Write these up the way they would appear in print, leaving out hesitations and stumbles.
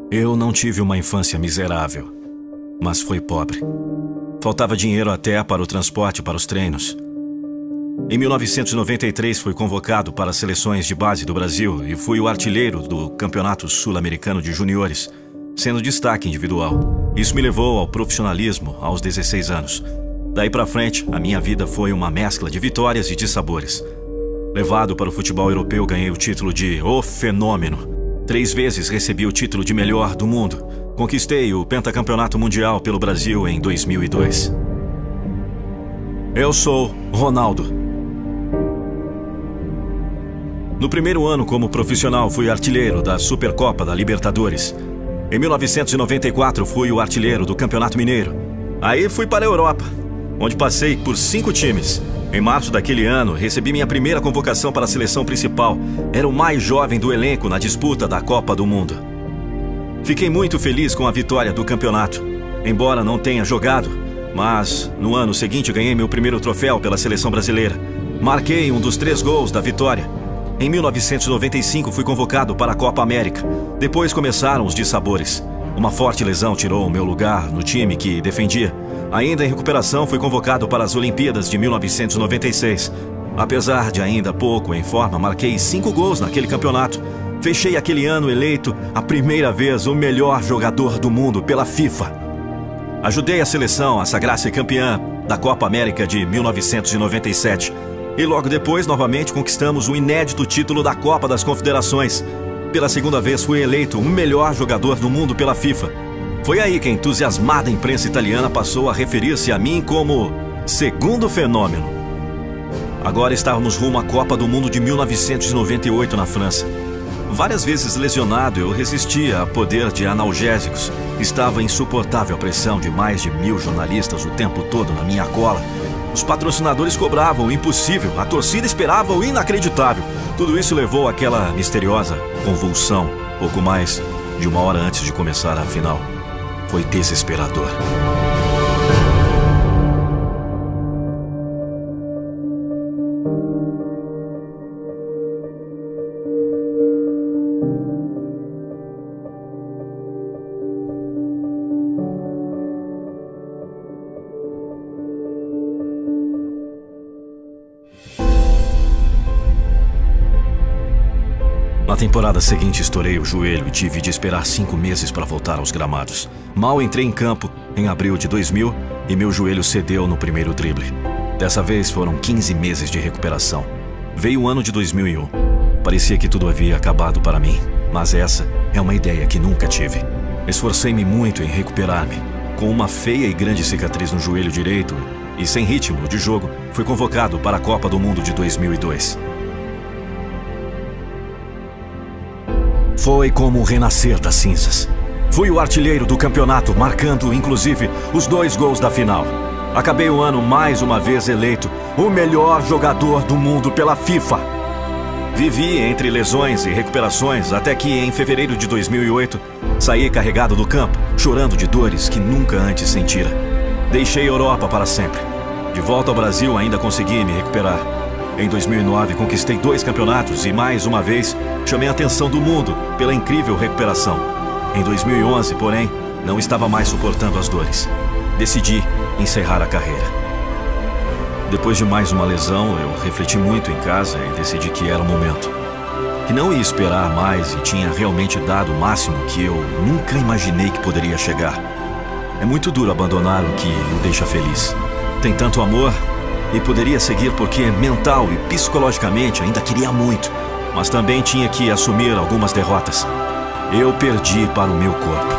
Eu não tive uma infância miserável, mas fui pobre. Faltava dinheiro até para o transporte para os treinos. Em 1993 fui convocado para as seleções de base do Brasil e fui o artilheiro do Campeonato Sul-Americano de Juniores, sendo destaque individual. Isso me levou ao profissionalismo aos 16 anos. Daí para frente, a minha vida foi uma mescla de vitórias e de sabores. Levado para o futebol europeu, ganhei o título de O Fenômeno. 3 vezes recebi o título de melhor do mundo. Conquistei o pentacampeonato mundial pelo Brasil em 2002. Eu sou Ronaldo. No primeiro ano como profissional, fui artilheiro da Supercopa da Libertadores. Em 1994, fui o artilheiro do Campeonato Mineiro. Aí fui para a Europa, onde passei por 5 times. Em março daquele ano, recebi minha primeira convocação para a seleção principal. Era o mais jovem do elenco na disputa da Copa do Mundo. Fiquei muito feliz com a vitória do campeonato, embora não tenha jogado, mas no ano seguinte ganhei meu primeiro troféu pela seleção brasileira. Marquei um dos 3 gols da vitória. Em 1995 fui convocado para a Copa América. Depois começaram os dissabores. Uma forte lesão tirou o meu lugar no time que defendia. Ainda em recuperação, fui convocado para as Olimpíadas de 1996. Apesar de ainda pouco em forma, marquei 5 gols naquele campeonato. Fechei aquele ano eleito a primeira vez o melhor jogador do mundo pela FIFA. Ajudei a seleção a sagrar-se campeã da Copa América de 1997. E logo depois, novamente, conquistamos o inédito título da Copa das Confederações. Pela segunda vez, fui eleito o melhor jogador do mundo pela FIFA. Foi aí que a entusiasmada imprensa italiana passou a referir-se a mim como segundo fenômeno. Agora estávamos rumo à Copa do Mundo de 1998 na França. Várias vezes lesionado, eu resistia a poder de analgésicos. Estava insuportável a pressão de mais de 1000 jornalistas o tempo todo na minha cola. Os patrocinadores cobravam o impossível, a torcida esperava o inacreditável. Tudo isso levou àquela misteriosa convulsão, pouco mais de 1 hora antes de começar a final. Foi desesperador. Na temporada seguinte, estourei o joelho e tive de esperar 5 meses para voltar aos gramados. Mal entrei em campo em abril de 2000 e meu joelho cedeu no primeiro drible. Dessa vez foram 15 meses de recuperação. Veio o ano de 2001. Parecia que tudo havia acabado para mim, mas essa é uma ideia que nunca tive. Esforcei-me muito em recuperar-me. Com uma feia e grande cicatriz no joelho direito e sem ritmo de jogo, fui convocado para a Copa do Mundo de 2002. Foi como renascer das cinzas. Fui o artilheiro do campeonato, marcando, inclusive, os 2 gols da final. Acabei o ano mais uma vez eleito o melhor jogador do mundo pela FIFA. Vivi entre lesões e recuperações até que, em fevereiro de 2008, saí carregado do campo, chorando de dores que nunca antes sentira. Deixei a Europa para sempre. De volta ao Brasil, ainda consegui me recuperar. Em 2009, conquistei 2 campeonatos e, mais uma vez, chamei a atenção do mundo pela incrível recuperação. Em 2011, porém, não estava mais suportando as dores. Decidi encerrar a carreira. Depois de mais uma lesão, eu refleti muito em casa e decidi que era o momento. Que não ia esperar mais e tinha realmente dado o máximo que eu nunca imaginei que poderia chegar. É muito duro abandonar o que o deixa feliz. Tem tanto amor e poderia seguir porque mental e psicologicamente ainda queria muito, mas também tinha que assumir algumas derrotas. Eu perdi para o meu corpo.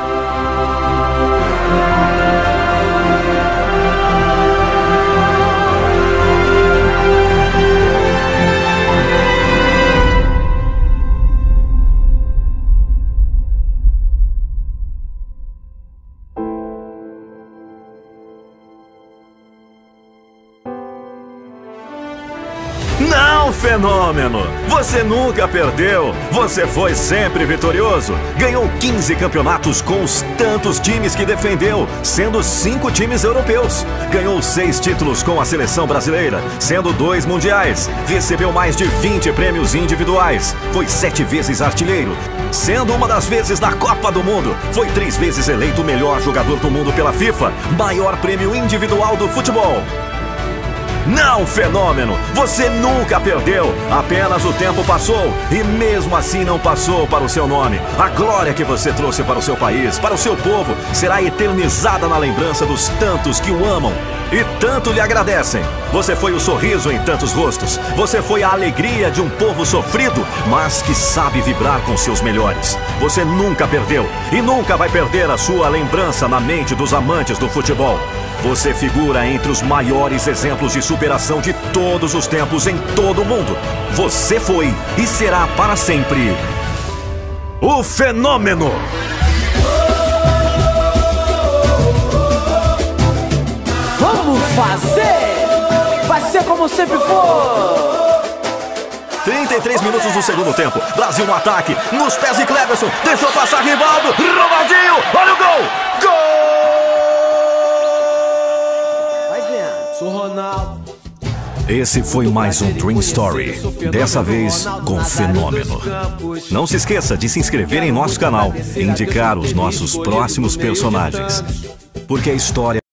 Não, fenômeno! Você nunca perdeu! Você foi sempre vitorioso! Ganhou 15 campeonatos com os tantos times que defendeu, sendo 5 times europeus. Ganhou 6 títulos com a seleção brasileira, sendo 2 mundiais. Recebeu mais de 20 prêmios individuais. Foi 7 vezes artilheiro, sendo uma das vezes na Copa do Mundo. Foi 3 vezes eleito o melhor jogador do mundo pela FIFA, maior prêmio individual do futebol. Não, fenômeno! Você nunca perdeu! Apenas o tempo passou e mesmo assim não passou para o seu nome. A glória que você trouxe para o seu país, para o seu povo, será eternizada na lembrança dos tantos que o amam e tanto lhe agradecem. Você foi o sorriso em tantos rostos. Você foi a alegria de um povo sofrido, mas que sabe vibrar com seus melhores. Você nunca perdeu e nunca vai perder a sua lembrança na mente dos amantes do futebol. Você figura entre os maiores exemplos de superação de todos os tempos em todo o mundo. Você foi e será para sempre o fenômeno! Vamos fazer! Vai ser como sempre for! 33 minutos do segundo tempo. Brasil no ataque, nos pés de Cleverson. Deixou passar Rivaldo. Ronaldinho, olha o gol! Gol! Sou Ronaldo. Esse foi mais um Dream Story, dessa vez com fenômeno. Não se esqueça de se inscrever em nosso canal e indicar os nossos próximos personagens, porque a história